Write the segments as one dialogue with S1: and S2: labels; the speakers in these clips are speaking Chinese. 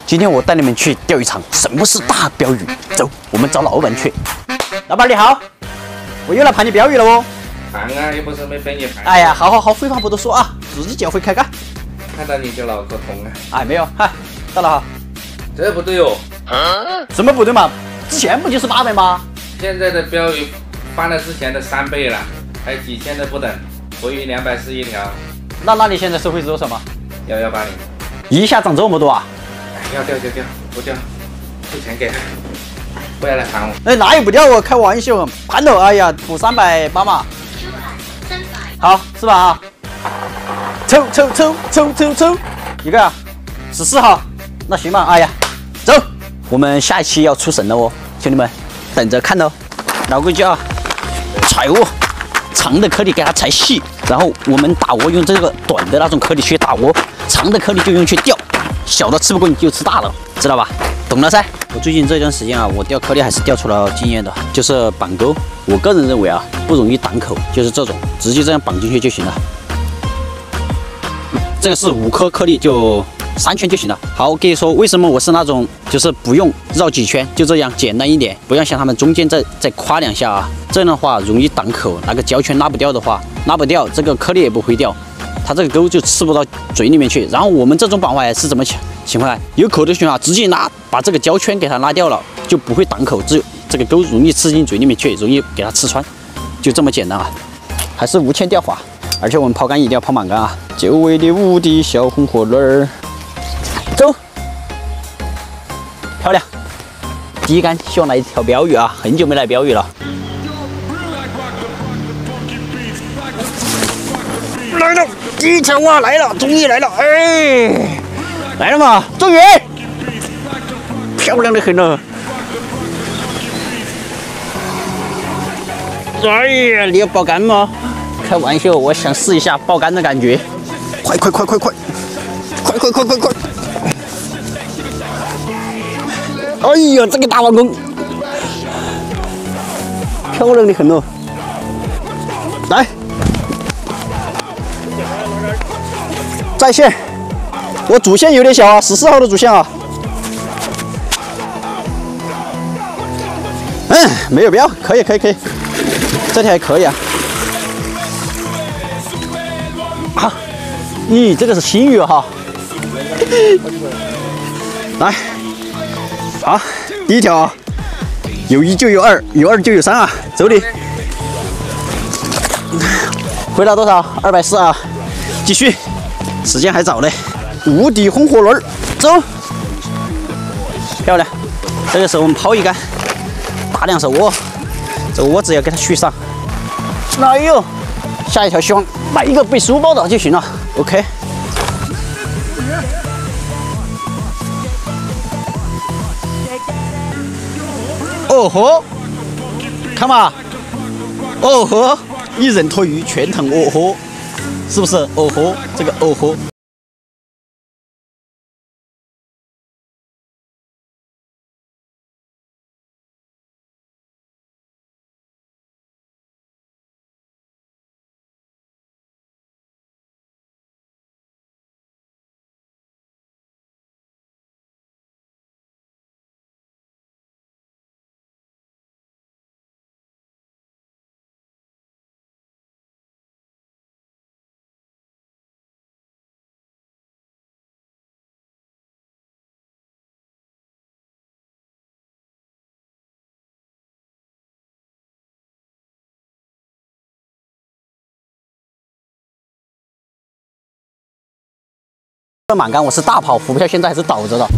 S1: 今天我带你们去钓鱼场。什么是大标鱼？走，我们找老板去。老板你好，我又来盘你标鱼了哦。
S2: 盘啊，又不是没被你盘。
S1: 哎呀，好，废话不多说啊，自己教会开干。
S2: 看到你就脑壳痛啊。
S1: 哎，没有，嗨，到了哈。
S2: 这不对哦。
S1: 什么不对嘛？之前不就是800吗？
S2: 现在的标鱼翻了之前的3倍了，还有几千的不等，活鱼240一条。那
S1: 你现在收费是多少嘛
S2: ？1180。
S1: 一下涨这么多啊？
S2: 要钓就钓，不钓付钱给他，不要来盘我。
S1: 哎，那也不钓哦，开玩笑，盘头，哎呀，补380嘛。好，是吧啊？抽，一个14号，那行吧，哎呀，走，我们下一期要出省了哦，兄弟们，等着看哦。老规矩啊，踩窝，长的颗粒给它踩细，然后我们打窝用这个短的那种颗粒去打窝，长的颗粒就用去钓。小的吃不过你就吃大了，知道吧？懂了噻。我最近这段时间啊，我钓颗粒还是钓出了经验的，就是绑钩。我个人认为啊，不容易挡口，就是这种直接这样绑进去就行了。这个是5颗颗粒，就3圈就行了。好，我跟你说，为什么我是那种就是不用绕几圈，就这样简单一点，不要像他们中间再夸2下啊，这样的话容易挡口。那个胶圈拉不掉的话，拉不掉，这个颗粒也不会掉。它这个钩就吃不到嘴里面去，然后我们这种绑法是怎么情况呢？有口的情况下直接把这个胶圈给它拉掉了，就不会挡口，只有这个钩容易吃进嘴里面去，容易给它吃穿，就这么简单啊！还是无铅钓法，而且我们抛竿一定要抛满竿啊！久违的无敌小红火轮儿，走，漂亮！第一竿希望来一条标鱼啊，很久没来标鱼了。来了，第一条蛙来了，终于来了，哎，来了嘛，终于，漂亮的很了。哎呀，你要爆竿吗？开玩笑，我想试一下爆竿的感觉。快！哎呀，这个大网钩，漂亮的很哦。来。在线，我主线有点小啊，14号的主线啊。没有标，可以，这条还可以啊。好，咦，这个是新鱼哈。来，好，第一条啊，有1就有2，有2就有3啊，走你。回到多少？240啊，继续。时间还早嘞，无敌红火轮，走，漂亮！这个时候我们抛一竿，打2手窝，这个窝子要给它续上。哎呦，下一条希望来一个背书包的就行了。OK。哦吼，看嘛，哦吼，一人拖鱼全疼哦吼。是不是？哦吼，这个哦吼。满竿我是大跑，浮漂现在还是倒着的。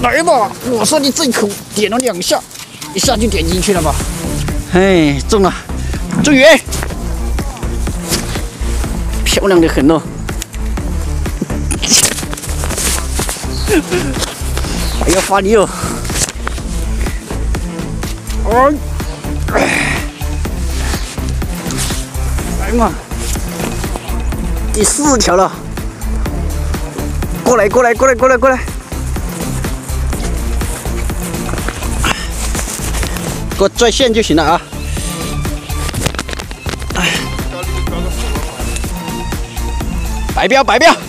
S1: 来吧，我说你这口点了2下，一下就点进去了吧？哎，中了，终于，漂亮的很哦。还要发力哦！哎呀妈！第4条了，过来！给我拽线就行了啊！白标！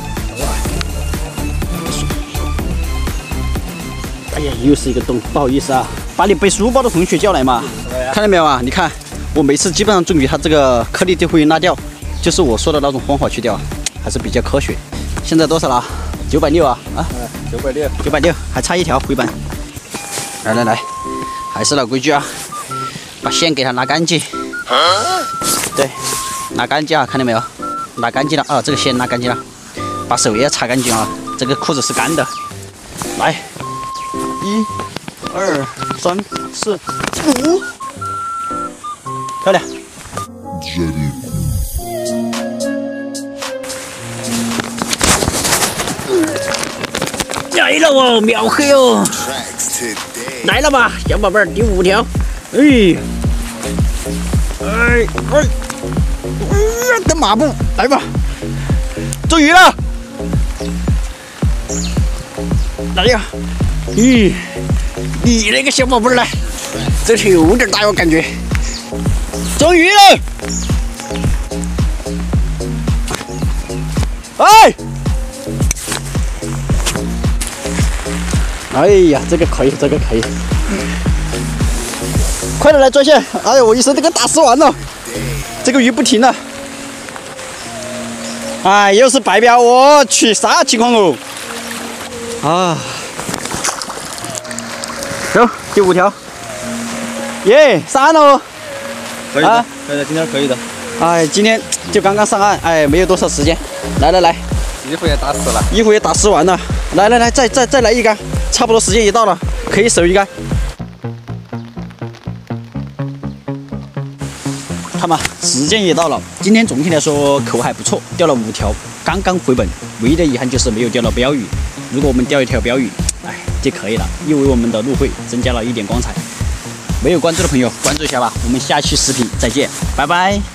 S1: 哎呀，又是一个洞，不好意思啊，把你背书包的同学叫来嘛。看到没有啊？你看，我每次基本上中鱼它这个颗粒都会拉掉，就是我说的那种方法去钓，还是比较科学。现在多少了？960啊！960，还差1条回本。来，还是老规矩啊，把线给它拿干净。对，拿干净啊，看到没有？拿干净了啊，这个线拿干净了，把手也要擦干净啊，这个裤子是干的。来，1、2、3、4、5，漂亮。来了哦，秒黑哦！来了吧，小宝贝儿，第5条。跟马步来吧，中鱼了！来呀！你那个小宝贝儿来，这条有点大，我感觉。中鱼了！哎呀，这个可以，快点来拽线！哎呀，我一身这个打湿完了，这个鱼不停了。哎，又是白标，我去，啥情况哦？啊，走，第5条，耶，上岸了。
S3: 可以的，今天可以的。
S1: 哎，今天就刚刚上岸，哎，没有多少时间。来，
S3: 衣服也打湿了，
S1: 衣服也打湿完了。来，再来一竿，差不多时间也到了，可以手一竿。看吧，时间也到了。今天总体来说口还不错，钓了5条，刚刚回本。唯一的遗憾就是没有钓到标鱼。如果我们钓一条标鱼，哎，就可以了，又为我们的路会增加了一点光彩。没有关注的朋友关注一下吧。我们下期视频再见，拜拜。